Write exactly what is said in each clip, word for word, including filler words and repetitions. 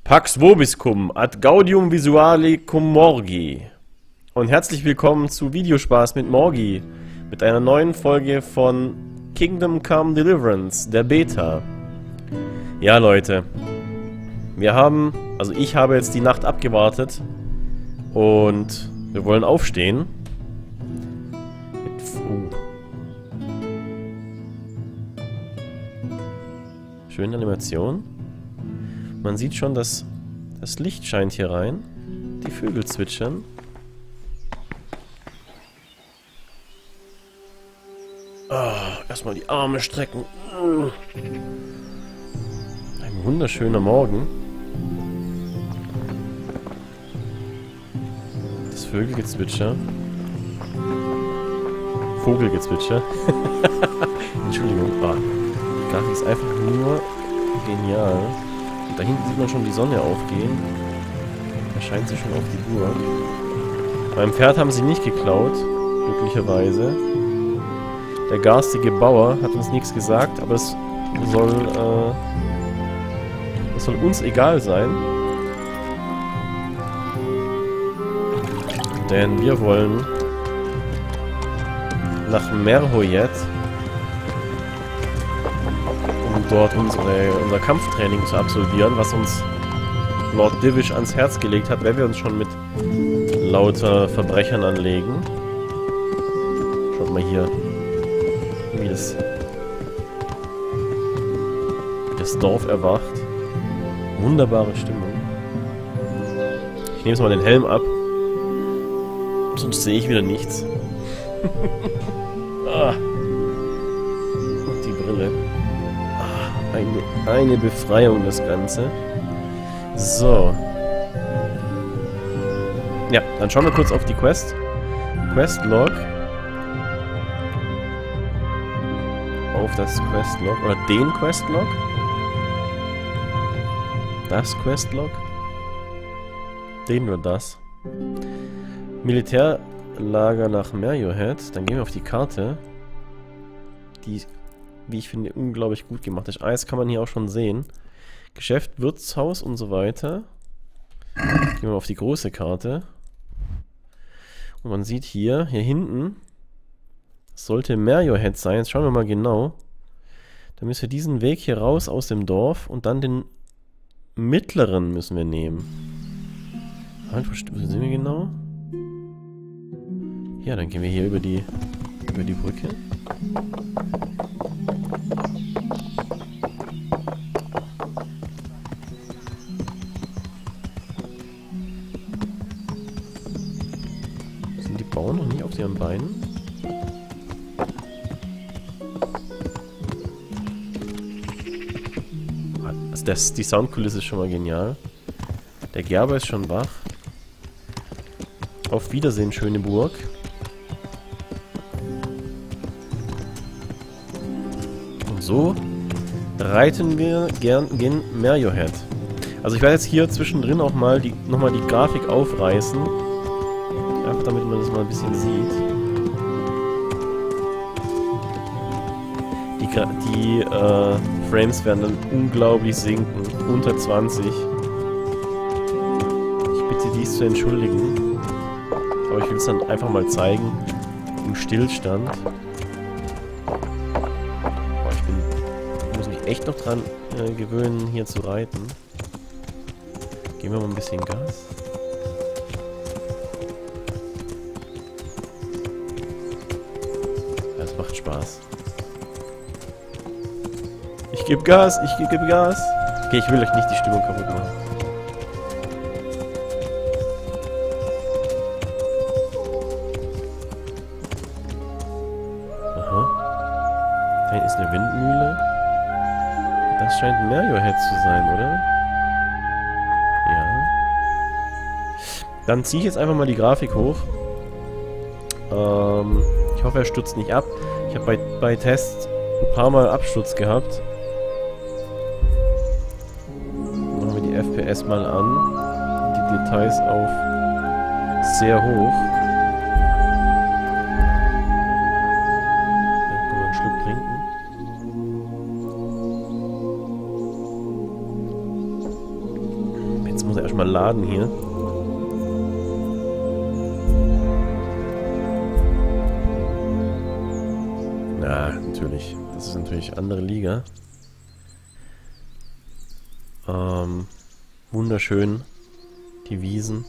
Pax vobiscum ad gaudium visuale cum morgi. Und herzlich willkommen zu Videospaß mit Morgi. Mit einer neuen Folge von Kingdom Come Deliverance, der Beta. Ja, Leute. Wir haben, also ich habe jetzt die Nacht abgewartet. Und wir wollen aufstehen. Mit, uh. Schöne Animation. Man sieht schon, dass das Licht scheint hier rein. Die Vögel zwitschern. Ah, erstmal die Arme strecken. Ein wunderschöner Morgen. Das Vögelgezwitscher. Vogelgezwitscher. Entschuldigung. Ah, die Grafik ist einfach nur genial. Da hinten sieht man schon die Sonne aufgehen. Da scheint sie schon auf die Burg. Beim Pferd haben sie nicht geklaut, glücklicherweise. Der garstige Bauer hat uns nichts gesagt, aber es soll, äh, es soll uns egal sein. Denn wir wollen nach Merhoyet, um dort unsere, unser Kampftraining zu absolvieren, was uns Lord Divish ans Herz gelegt hat, wenn wir uns schon mit lauter Verbrechern anlegen. Schaut mal hier, wie das, wie das Dorf erwacht. Wunderbare Stimmung. Ich nehme jetzt mal den Helm ab, sonst sehe ich wieder nichts. Ah. Und die Brille. Eine, eine Befreiung, das Ganze. So. Ja, dann schauen wir kurz auf die Quest. Questlog. Auf das Questlog. Oder den Questlog. Das Questlog. Den oder das. Militärlager nach Merhoyet. Dann gehen wir auf die Karte. Die, wie ich finde, unglaublich gut gemacht ist. Eis kann man hier auch schon sehen. Geschäft, Wirtshaus und so weiter. Gehen wir auf die große Karte. Und man sieht hier, hier hinten, das sollte Merhoyet sein. Jetzt schauen wir mal genau. Da müssen wir diesen Weg hier raus aus dem Dorf und dann den mittleren müssen wir nehmen. Halt, wo sind wir genau? Ja, dann gehen wir hier über die, über die Brücke. Sind die Bauern noch nicht auf ihren Beinen? Also das, die Soundkulisse ist schon mal genial. Der Gerber ist schon wach. Auf Wiedersehen, schöne Burg. Und so reiten wir gern gen Merhoyet. Also ich werde jetzt hier zwischendrin auch mal die, nochmal die Grafik aufreißen. Einfach damit man das mal ein bisschen sieht. Die, die äh, Frames werden dann unglaublich sinken. Unter zwanzig. Ich bitte dies zu entschuldigen. Aber ich will es dann einfach mal zeigen. Im Stillstand. Boah, ich bin, ich muss mich echt noch dran äh, gewöhnen, hier zu reiten. Geben wir mal ein bisschen Gas. Ja, es macht Spaß. Ich gebe Gas, ich gebe Gas. Okay, ich will euch nicht die Stimmung kaputt machen. Da hinten ist eine Windmühle. Das scheint Merhoyet zu sein, oder? Ja. Dann ziehe ich jetzt einfach mal die Grafik hoch. Ähm, ich hoffe, er stürzt nicht ab. Ich habe bei, bei Tests ein paar Mal Absturz gehabt. Machen wir die F P S mal an. Die Details auf sehr hoch. Trinken. muss erstmal laden hier. Na, natürlich. Das ist natürlich eine andere Liga. Ähm, wunderschön. Die Wiesen.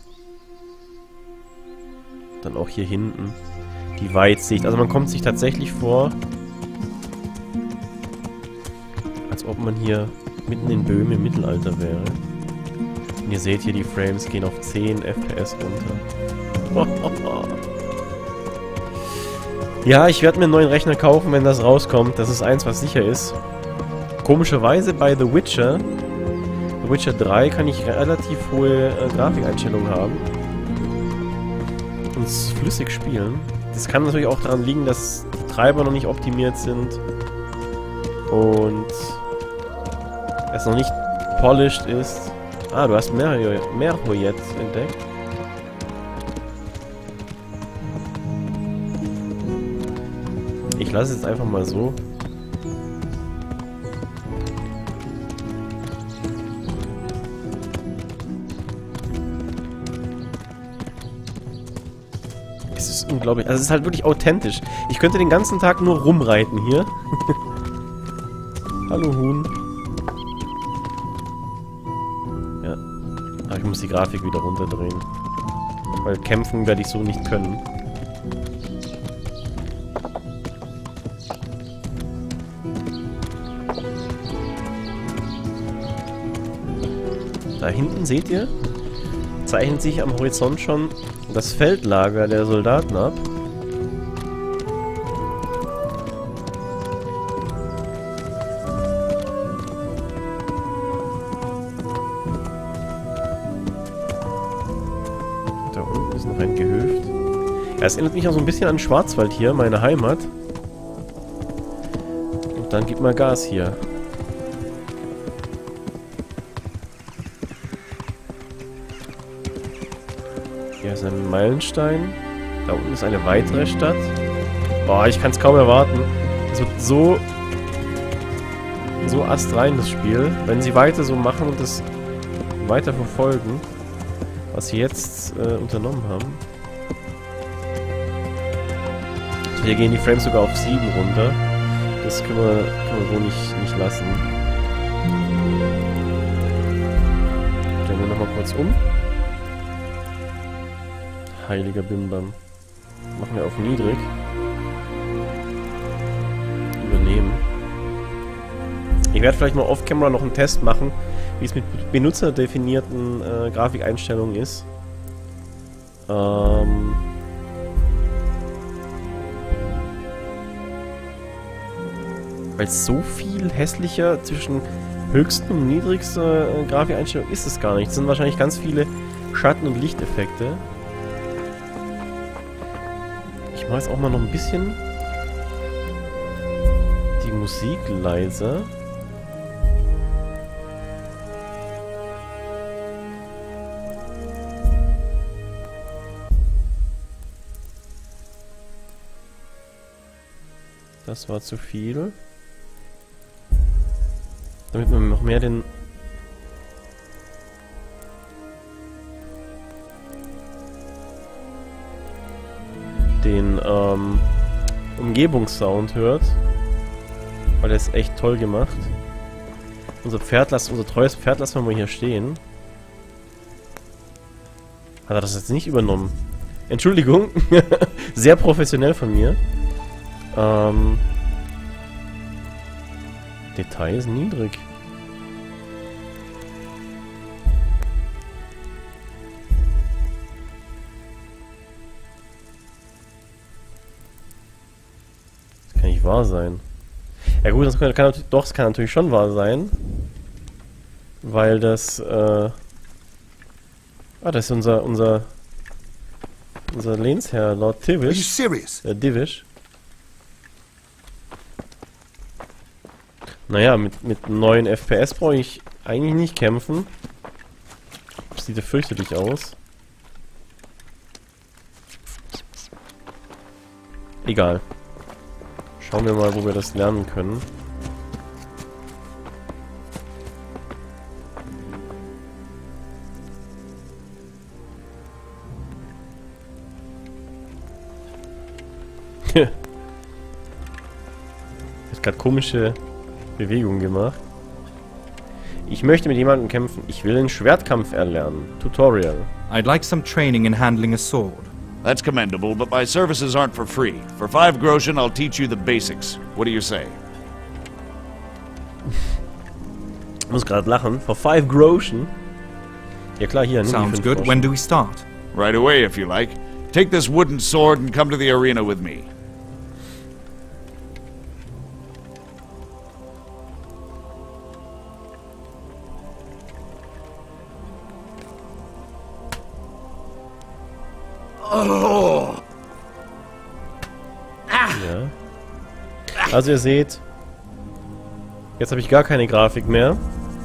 Dann auch hier hinten. Die Weitsicht. Also man kommt sich tatsächlich vor, als ob man hier mitten in Böhmen im Mittelalter wäre. Und ihr seht hier, die Frames gehen auf zehn F P S runter. Ja, ich werde mir einen neuen Rechner kaufen, wenn das rauskommt. Das ist eins, was sicher ist. Komischerweise bei The Witcher, The Witcher drei kann ich relativ hohe äh, Grafikeinstellungen haben. Und es flüssig spielen. Das kann natürlich auch daran liegen, dass die Treiber noch nicht optimiert sind. Und es noch nicht polished ist. Ah, du hast Merho jetzt entdeckt. Ich lasse es jetzt einfach mal so. Es ist unglaublich. Also es ist halt wirklich authentisch. Ich könnte den ganzen Tag nur rumreiten hier. Hallo Huhn. Ja. Aber ich muss die Grafik wieder runterdrehen. Weil kämpfen werde ich so nicht können. Da hinten, seht ihr, zeichnet sich am Horizont schon das Feldlager der Soldaten ab. Da unten ist noch ein Gehöft. Ja, es erinnert mich auch so ein bisschen an Schwarzwald hier, meine Heimat. Und dann gib mal Gas hier. Hier ist ein Meilenstein. Da unten ist eine weitere Stadt. Boah, ich kann es kaum erwarten. Es wird so... so astrein, das Spiel. Wenn sie weiter so machen und das weiter verfolgen, was sie jetzt äh, unternommen haben. Also hier gehen die Frames sogar auf sieben runter. Das können wir, können wir so nicht, nicht lassen. Stellen wir nochmal kurz um. Heiliger Bimbam. Machen wir auf niedrig. Übernehmen. Ich werde vielleicht mal off-camera noch einen Test machen, wie es mit benutzerdefinierten äh, Grafikeinstellungen ist. Ähm... Weil so viel hässlicher zwischen höchsten und niedrigster äh, Grafikeinstellung ist es gar nicht. Es sind wahrscheinlich ganz viele Schatten- und Lichteffekte. Ich mache jetzt auch mal noch ein bisschen die Musik leiser. Das war zu viel. Damit man noch mehr den... den ähm, Umgebungssound hört. Weil der ist echt toll gemacht. Unser Pferd lassen, unser treues Pferd lassen wir mal hier stehen. Hat er das jetzt nicht übernommen? Entschuldigung. Sehr professionell von mir. Ähm, Details niedrig. Das kann nicht wahr sein. Ja gut, das kann, kann natürlich, doch, es kann natürlich schon wahr sein. Weil das, äh... Ah, das ist unser, unser... unser Lehnsherr, Lord Tivish. Der Divish. Naja, mit, mit neuen F P S brauche ich eigentlich nicht kämpfen. Das sieht ja fürchterlich aus. Egal. Schauen wir mal, wo wir das lernen können. Hat gerade komische Bewegungen gemacht. Ich möchte mit jemandem kämpfen. Ich will den Schwertkampf erlernen. Tutorial. I'd like some training in handling a sword. That's commendable, but my services aren't for free. For five groschen, I'll teach you the basics. What do you say? Ich muss gerade lachen. For five groschen? Ja klar, hier. Sounds good. When do we start? Right away, if you like. Take this wooden sword and come to the arena with me. Oh. Ja. Also ihr seht, jetzt habe ich gar keine Grafik mehr.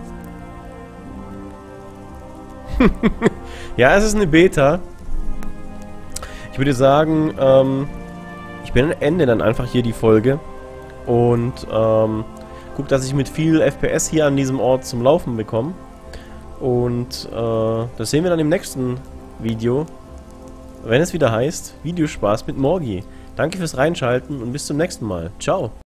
Ja, es ist eine Beta. Ich würde sagen, ähm, ich beende dann einfach hier die Folge und ähm, guck, dass ich mit viel F P S hier an diesem Ort zum Laufen bekomme. Und äh, das sehen wir dann im nächsten Video, wenn es wieder heißt Videospaß mit Morgi. Danke fürs Reinschalten und bis zum nächsten Mal. Ciao.